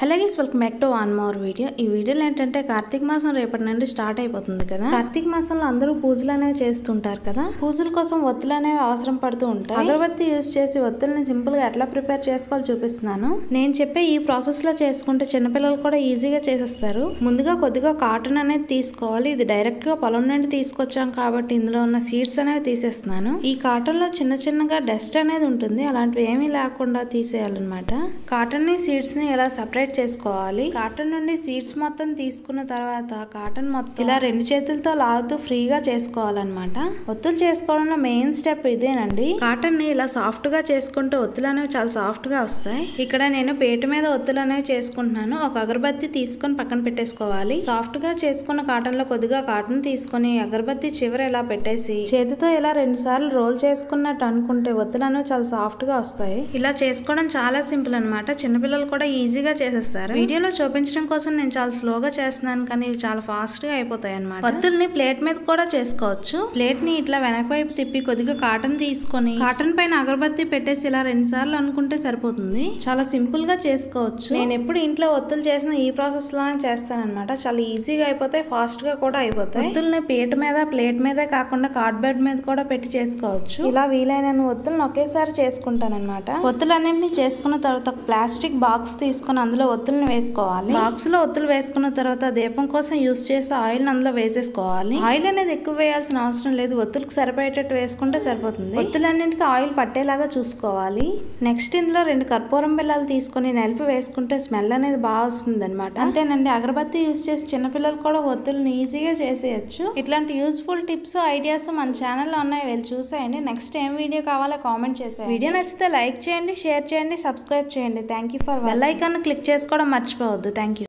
Hello guys, welcome back to one more video. ఈ వీడియోలో ఏంటంటే కార్తీక మాసం రేపటి నుండి స్టార్ట్ అయిపోతుంది కదా. కార్తీక మాసంలో అందరూ పూజలు అనేవి చేస్తుంటారు కదా. పూజల కోసం ఒత్తులు అనేవి అవసరం పడుతూ ఉంటాయి. అగరబత్తి యూజ్ చేసి ఒత్తుల్ని సింపుల్ గా ఎట్లా ప్రిపేర్ చేసుకోవాలో చూపిస్తున్నాను. నేను చెప్పే ఈ ప్రాసెస్ లో చేసుకుంటే చిన్నపిల్లలు కూడా ఈజీగా చేసేస్తారు. ముందుగా కొద్దిగా కాటన్ అనేది తీసుకోవాలి. ఇది డైరెక్ట్ గా పొలం నుండి తీసుకొచ్చాం కాబట్టి ఇందులో ఉన్న సీడ్స్ అనేవి తీసేస్తున్నాను. ఈ కాటన్ లో చిన్న చిన్నగా డస్ట్ అనేది ఉంటుంది, అలాంటివి ఏమీ లేకుండా తీసేయాలన్నమాట. కాటన్ ని సీడ్స్ ని ఇలా సపరేట్ చేసుకోవాలి. కాటన్ నుండి సీడ్స్ మొత్తం తీసుకున్న తర్వాత కాటన్ మొత్తం ఇలా రెండు చేతులతో లాగుతూ ఫ్రీగా చేసుకోవాలన్నమాట. ఒత్తులు చేసుకోవడంలో మెయిన్ స్టెప్ ఇదేనండి. కాటన్ ని ఇలా సాఫ్ట్ గా చేసుకుంటే ఒత్తులు అనేవి చాలా సాఫ్ట్ గా వస్తాయి. ఇక్కడ నేను పేట మీద ఒత్తులు అనేవి చేసుకుంటున్నాను. ఒక అగరబత్తి తీసుకొని పక్కన పెట్టేసుకోవాలి. సాఫ్ట్ గా చేసుకున్న కాటన్ లో కొద్దిగా కాటన్ తీసుకొని అగరబత్తి చివర ఇలా పెట్టేసి చేతితో ఇలా 2 సార్లు రోల్ చేసుకున్నట్టు అనుకుంటే ఒత్తులు అనేవి చాలా సాఫ్ట్ గా వస్తాయి. ఇలా చేసుకోవడం చాలా సింపుల్ అనమాట. చిన్నపిల్లలు కూడా ఈజీగా చేసేస్తారు. వీడియోలో చూపించడం కోసం నేను చాలా స్లోగా చేస్తున్నాను, కానీ ఇవి చాలా ఫాస్ట్ గా అయిపోతాయి అనమాట. ఒత్తుల్ని ప్లేట్ మీద కూడా చేసుకోవచ్చు. ప్లేట్ ని ఇట్లా వెనక వైపు తిప్పి కొద్దిగా కాటన్ తీసుకొని కాటన్ పైన అగరబత్తి పెట్టేసి ఇలా 2 సార్లు అనుకుంటే సరిపోతుంది. చాలా సింపుల్ గా చేసుకోవచ్చు. నేను ఎప్పుడు ఇంట్లో ఒత్తులు చేసిన ఈ ప్రాసెస్ లోనే చేస్తాను అనమాట. చాలా ఈజీగా అయిపోతాయి, ఫాస్ట్ గా కూడా అయిపోతాయి. ఒత్తుల్ని పీట మీద ప్లేట్ మీదే కాకుండా కార్డ్బోర్డ్ మీద కూడా పెట్టి చేసుకోవచ్చు. ఇలా వీలైన ఒత్తులను ఒకేసారి చేసుకుంటాను అనమాట. ఒత్తులన్నింటినీ చేసుకున్న తర్వాత ఒక ప్లాస్టిక్ బాక్స్ తీసుకొని అందులో ఒత్తులను వేసుకోవాలి. బాక్స్ లో ఒత్తులు వేసుకున్న తర్వాత దీపం కోసం యూజ్ చేసే ఆయిల్ అందులో వేసేసుకోవాలి. ఆయిల్ అనేది ఎక్కువ వేయాల్సిన అవసరం లేదు, ఒత్తులకు సరిపోయేటట్టు వేసుకుంటే సరిపోతుంది. ఒత్తులన్నింటికి ఆయిల్ పట్టేలాగా చూసుకోవాలి. నెక్స్ట్ ఇందులో 2 కర్పూరం బిళ్ళలు తీసుకొని నలిపి వేసుకుంటే స్మెల్ అనేది బాగా వస్తుంది అనమాట. అంతేనండి, అగరబత్తి యూజ్ చేసి చిన్నపిల్లలు కూడా ఒత్తులను ఈజీగా చేసేయచ్చు. ఇట్లాంటి యూస్ఫుల్ టిప్స్ ఐడియాస్ మన ఛానల్లో ఉన్నాయి, వెళ్ళి చూసేయండి. నెక్స్ట్ ఏం వీడియో కావాలో కామెంట్ చేసేయండి. వీడియో నచ్చితే లైక్ చేయండి, షేర్ చేయండి, సబ్స్క్రైబ్ చేయండి. Thank you for watching. Bell icon click చేసుకోవడం మర్చిపోవద్దు. Thank you.